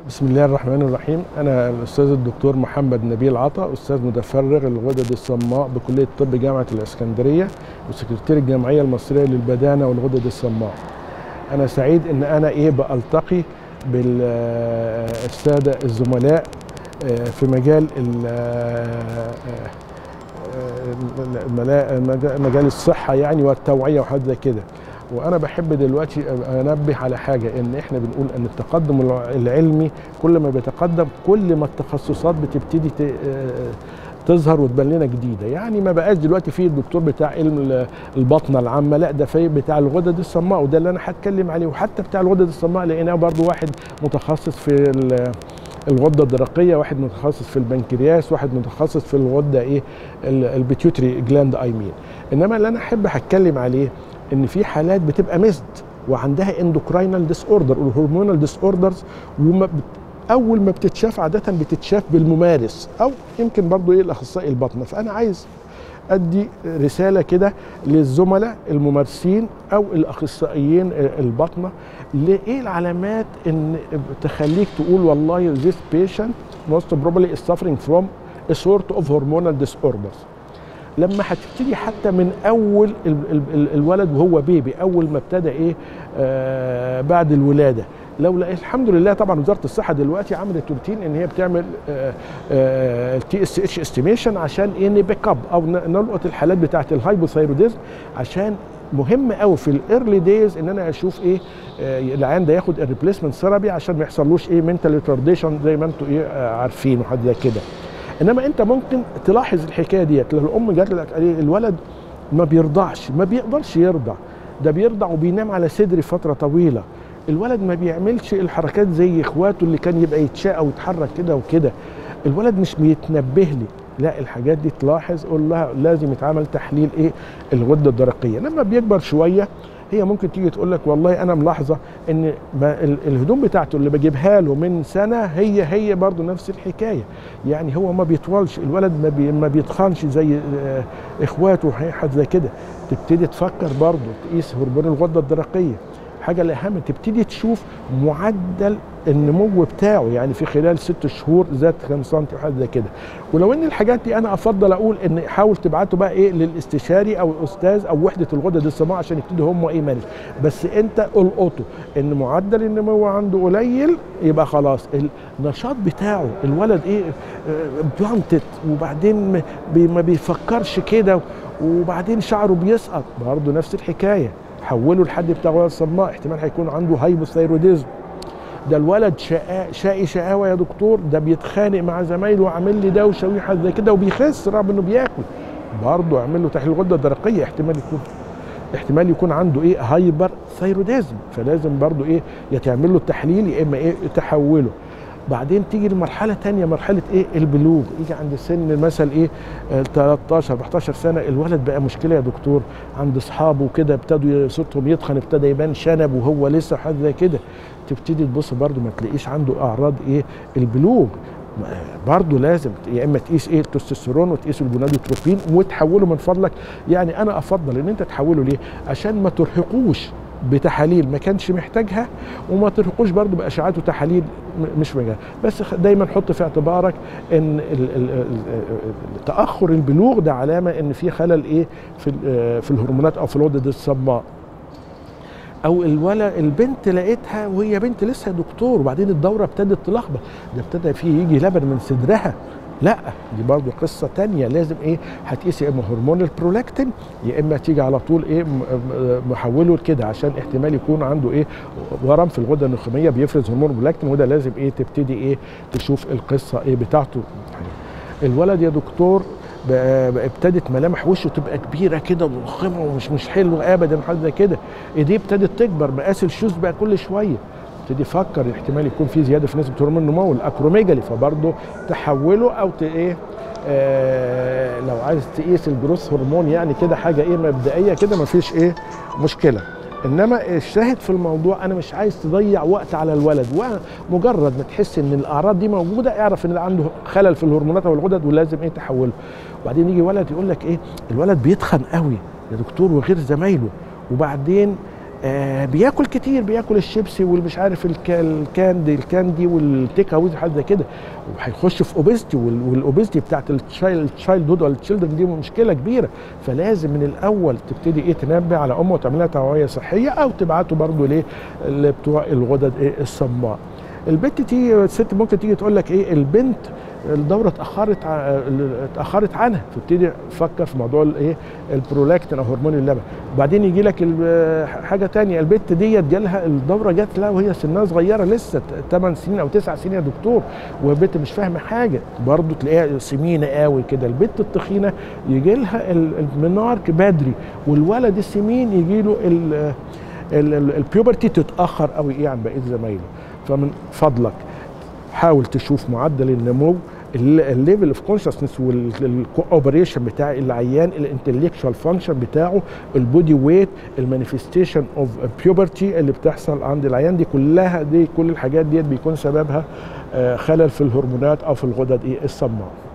بسم الله الرحمن الرحيم. أنا الأستاذ الدكتور محمد نبيل عطا، أستاذ متفرغ الغدد الصماء بكلية طب جامعة الإسكندرية وسكرتير الجمعية المصرية للبدانة والغدد الصماء. أنا سعيد إن أنا بألتقي بالسادة الزملاء في مجال مجال الصحة يعني والتوعية وحاجة زي كده. وانا بحب دلوقتي انبه على حاجه، ان احنا بنقول ان التقدم العلمي كل ما بيتقدم كل ما التخصصات بتبتدي تظهر وتبان لنا جديده. يعني ما بقاش دلوقتي في الدكتور بتاع علم الباطنه العامه، لا ده في بتاع الغدد الصماء، وده اللي انا هتكلم عليه. وحتى بتاع الغدد الصماء لقيناه برضو واحد متخصص في الغده الدرقيه، واحد متخصص في البنكرياس، واحد متخصص في الغده البيتيوتري جلاند ايمين. انما اللي انا احب هتكلم عليه ان في حالات بتبقى مزد وعندها اندوكراينال ديس اوردر والهرمونال ديس اوردرز، اول ما بتتشاف عاده بتتشاف بالممارس او يمكن برضو الاخصائي الباطنه. فانا عايز ادي رساله كده للزملاء الممارسين او الاخصائيين الباطنه، لايه العلامات ان تخليك تقول والله this patient most probably is suffering from a sort of hormonal disorders. لما هتبتدي حتى من اول الولد وهو بيبي، اول ما ابتدى بعد الولاده، لو الحمد لله طبعا وزاره الصحه دلوقتي عملت روتين ان هي بتعمل TSH استيميشن عشان نبيك اب او نلقط الحالات بتاعه الهايبوثايروديزم، عشان مهم قوي في الايرلي دايز ان انا اشوف العيان ده ياخد الريبليسمنت ثيرابي عشان ما يحصلوش منتال ريتارديشن زي ما انتم عارفين وحاجه زي كده. انما انت ممكن تلاحظ الحكايه ديت لو الام جات لك الولد ما بيرضعش، ما بيقدرش يرضع، ده بيرضع وبينام على صدري فتره طويله، الولد ما بيعملش الحركات زي اخواته اللي كان يبقى يتشاقى ويتحرك كده وكده، الولد مش بيتنبه لي، لا الحاجات دي تلاحظ قول لها لازم يتعمل تحليل الغده الدرقيه. لما بيكبر شويه هي ممكن تيجي تقول لك والله انا ملاحظه ان الهدوم بتاعته اللي بجيبها له من سنه هي برضه نفس الحكايه، يعني هو ما بيطولش، الولد ما بيتخنش زي اخواته حاجه زي كده. تبتدي تفكر برضه تقيس هرمون الغده الدرقيه. حاجه الاهم تبتدي تشوف معدل النمو بتاعه، يعني في خلال 6 شهور زاد 5 سم وحاجه زي كده. ولو ان الحاجات دي انا افضل اقول ان حاول تبعته بقى للاستشاري او الاستاذ او وحده الغدد الصماء عشان يبتدي هم مانج. بس انت القطه ان معدل النمو عنده قليل، يبقى خلاص النشاط بتاعه الولد بينطط وبعدين ما بيفكرش كده، وبعدين شعره بيسقط، برضه نفس الحكايه. حوله لحد بتاع غدد الصماء، احتمال هيكون عنده هايبوثايروديزم. ده الولد شقي شقاوه يا دكتور، ده بيتخانق مع زمايله وعامل لي دوشه وحاجه زي كده وبيخس رغم انه بياكل، برضه اعمل له تحليل غده درقيه، احتمال يكون عنده هايبر ثايروديزم، فلازم برضه يتعمل له التحليل يا اما تحوله. بعدين تيجي لمرحله ثانيه، مرحله البلوغ، يجي عند سن مثلا 13 14 سنه الولد بقى مشكله يا دكتور، عند اصحابه وكده ابتدوا صوتهم يتخن، ابتدى يبان شنب وهو لسه حاجه زي كده، تبتدي تبص برضه ما تلاقيش عنده اعراض البلوغ. برضه لازم يا اما تقيس التستوستيرون وتقيس الجونادوتروبين وتحوله من فضلك. يعني انا افضل ان انت تحوله ليه؟ عشان ما ترهقوش بتحاليل ما كانش محتاجها، وما ترهقوش برضه باشعاعات وتحاليل مش محتاجها. بس دايما حط في اعتبارك ان تاخر البلوغ ده علامه ان في خلل في الهرمونات او في الغدد الصماء. او البنت لقيتها وهي بنت لسه يا دكتور وبعدين الدوره ابتدت تلخبط، ده ابتدى فيه يجي لبن من صدرها، لا دي برضه قصه تانية. لازم هتقيس يا اما هرمون البرولاكتين يا اما تيجي على طول محوله كده، عشان احتمال يكون عنده ورم في الغده النخاميه بيفرز هرمون البرولاكتين، وده لازم تبتدي تشوف القصه بتاعته. الولد يا دكتور بقى ابتدت ملامح وشه تبقى كبيره كده ومضخمه ومش حلو ابدا حاجه زي كده، ايديه ابتدت تكبر، مقاس الشوز بقى كل شويه، تبتدي تفكر احتمال يكون في زياده في نسبه هرمون النمو الاكروميجالي، فبرضه تحوله او لو عايز تقيس الجروث هرمون يعني كده حاجه مبدئيه كده مفيش مشكله. انما الشاهد في الموضوع انا مش عايز تضيع وقت على الولد، ومجرد ما تحس ان الاعراض دي موجوده اعرف ان عنده خلل في الهرمونات او الغدد ولازم تحوله. وبعدين يجي ولد يقول لك الولد بيتخن قوي يا دكتور وغير زمايله، وبعدين بياكل كتير، بياكل الشيبسي والمش عارف الكاندي والتيك اويز وحاجات زي كده، وهيخش في اوبيستي، والاوبيستي بتاعت التشايلد هود ولا التشيلدرن دي مشكله كبيره. فلازم من الاول تبتدي ايه تنبه على امه وتعمل لها توعيه صحيه، او تبعته برضه ليه بتوع الغدد ايه الصماء. البنت تيجي الست ممكن تيجي تقول لك ايه البنت الدوره اتاخرت عنها، تبتدي تفكر في موضوع الايه البرولاكتين او هرمون اللبن. وبعدين يجي لك حاجه ثانيه، البنت ديت جالها الدوره جات لها وهي سنها صغيره لسه 8 سنين او 9 سنين يا دكتور، والبنت مش فاهمه حاجه، برضه تلاقيها سمينه قوي كده. البنت التخينه يجي لها المنارك بدري، والولد السمين يجي له البيوبرتي تتاخر قوي ايه عن بقيه زمايله. فمن فضلك حاول تشوف معدل النمو، الليفل اوف كونشسنس والكوبريشن بتاع العيان، الانتلكشوال فانكشن بتاعه، البودي ويت، المانيفستيشن اوف بيوبرتي اللي بتحصل عند العيان. دي كلها كل الحاجات ديت بيكون سببها خلل في الهرمونات او في الغدد الصماء.